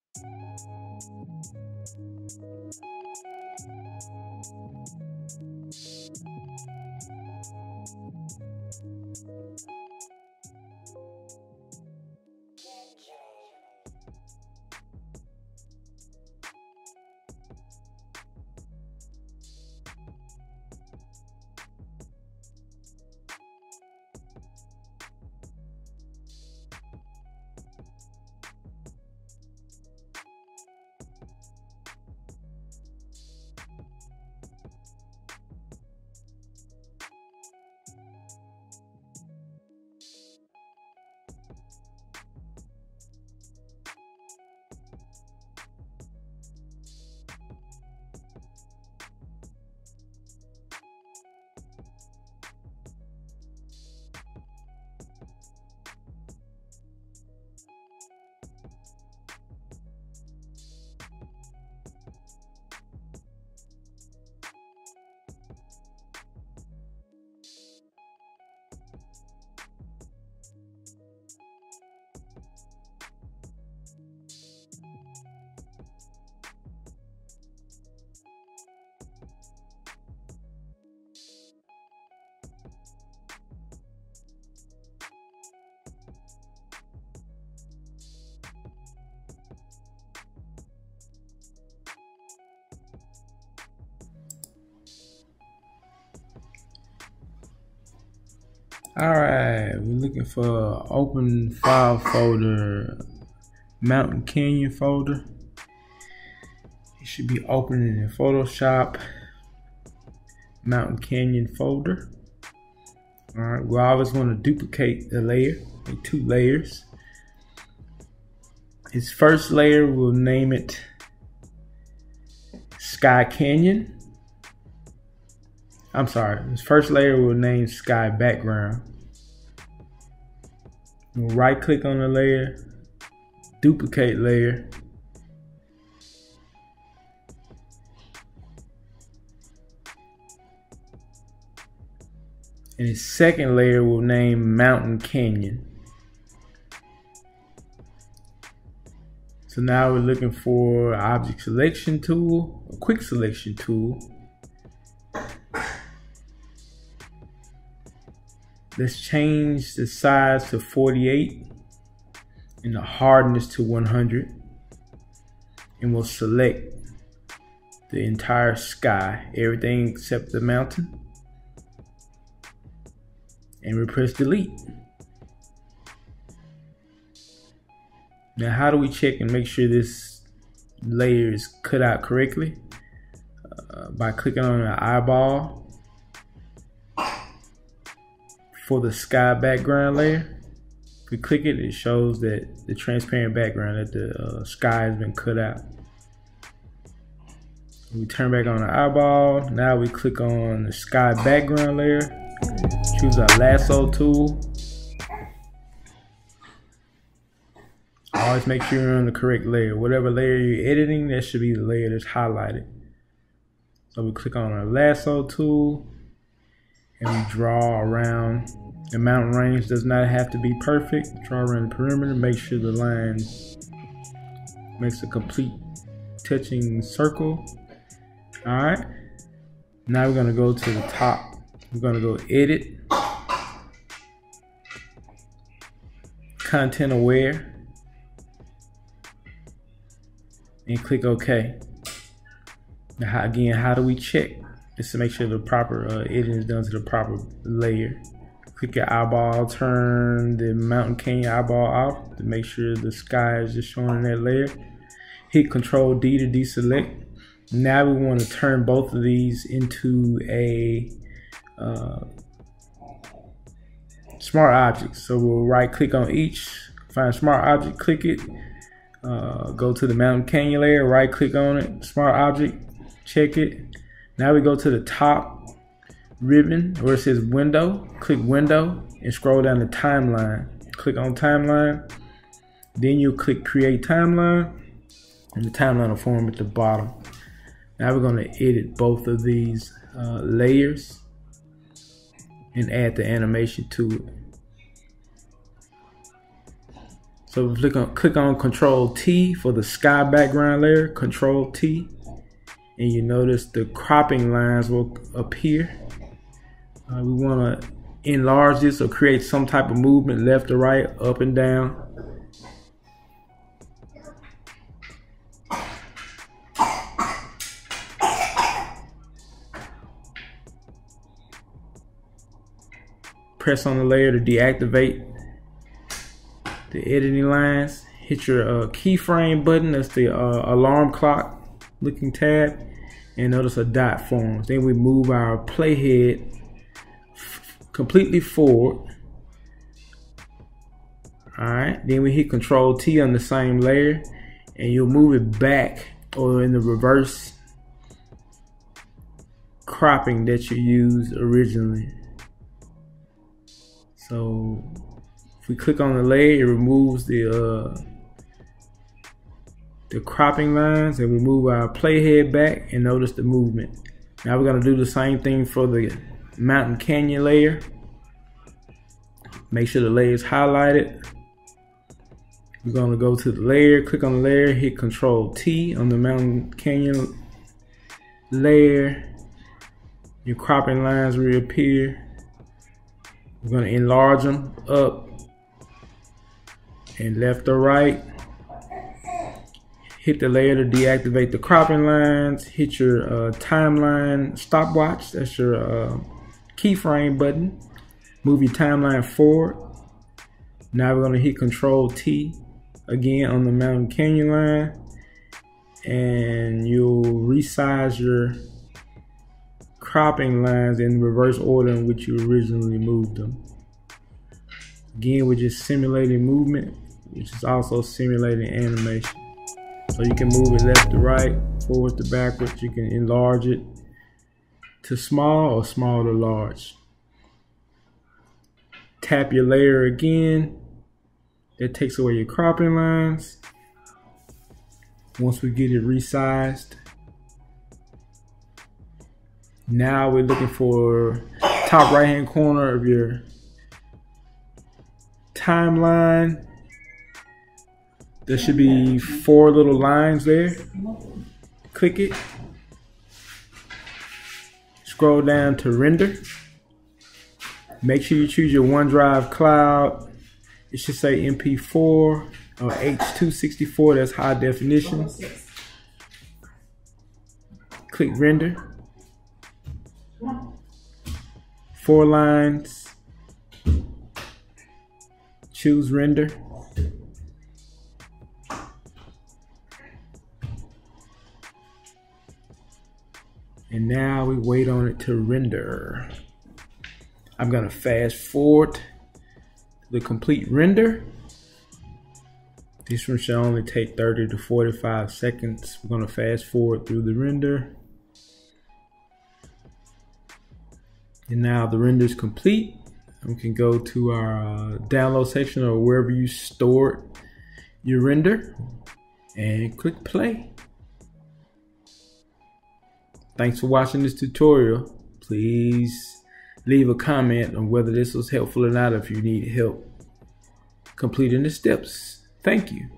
Alright, we're looking for open file folder, Mountain Canyon folder. It should be opening in Photoshop, Mountain Canyon folder. Alright, we always want to duplicate the layer, make 2 layers. Its first layer, we'll name it Sky Canyon. I'm sorry, this first layer we'll name Sky Background. We'll right click on the layer, duplicate layer. And its second layer we'll name Mountain Canyon. So now we're looking for an object selection tool, a quick selection tool. Let's change the size to 48 and the hardness to 100. And we'll select the entire sky, everything except the mountain. And we press delete. Now how do we check and make sure this layer is cut out correctly? By clicking on the eyeball for the sky background layer. If we click it, it shows that the transparent background, that the sky has been cut out. We turn back on the eyeball. Now we click on the sky background layer. Choose our lasso tool. Always make sure you're on the correct layer. Whatever layer you're editing, that should be the layer that's highlighted. So we click on our lasso tool and we draw around. The mountain range does not have to be perfect. Draw around the perimeter, make sure the line makes a complete touching circle. Alright, now we're gonna go to the top. We're gonna go edit, content aware, and click OK. Now again, how do we check? Just to make sure the proper editing is done to the proper layer. Click your eyeball, turn the Mountain Canyon eyeball off to make sure the sky is just showing in that layer. Hit Control D to deselect. Now we want to turn both of these into a smart object. So we'll right click on each, find smart object, click it, go to the Mountain Canyon layer, right click on it, smart object, check it. Now we go to the top ribbon where it says window, click window and scroll down to timeline. Click on timeline, then you'll click create timeline and the timeline will form at the bottom. Now we're going to edit both of these layers and add the animation to it. So click on Control T for the sky background layer, Control T, and you notice the cropping lines will appear. We want to enlarge this or create some type of movement left or right, up and down. Press on the layer to deactivate the editing lines. Hit your keyframe button, that's the alarm clock looking tab, and notice a dot forms. Then we move our playhead completely forward. Alright, then we hit Control T on the same layer and you'll move it back or in the reverse cropping that you used originally. So if we click on the layer, it removes the cropping lines, and we move our playhead back and notice the movement. Now we're going to do the same thing for the mountain canyon layer. Make sure the layer is highlighted. We're going to go to the layer, click on the layer, hit Control T on the mountain canyon layer. Your cropping lines reappear. We're going to enlarge them up and left or right. Hit the layer to deactivate the cropping lines. Hit your timeline stopwatch. That's your keyframe button. Move your timeline forward. Now we're going to hit Control T again on the mountain canyon line, and you'll resize your cropping lines in reverse order in which you originally moved them. Again, we're just simulating movement, which is also simulating animation. So you can move it left to right, forward to backwards. You can enlarge it to small or small to large. Tap your layer again. That takes away your cropping lines. Once we get it resized, now we're looking for top right hand corner of your timeline. There should be 4 little lines there. Click it. Scroll down to render. Make sure you choose your OneDrive cloud. It should say MP4 or H264, that's high definition. Click render. 4 lines. Choose render. And now we wait on it to render. I'm gonna fast forward the complete render. This one should only take 30 to 45 seconds. We're gonna fast forward through the render. And now the render is complete. We can go to our download section or wherever you stored your render and click play. Thanks for watching this tutorial. Please leave a comment on whether this was helpful or not, if you need help completing the steps. Thank you.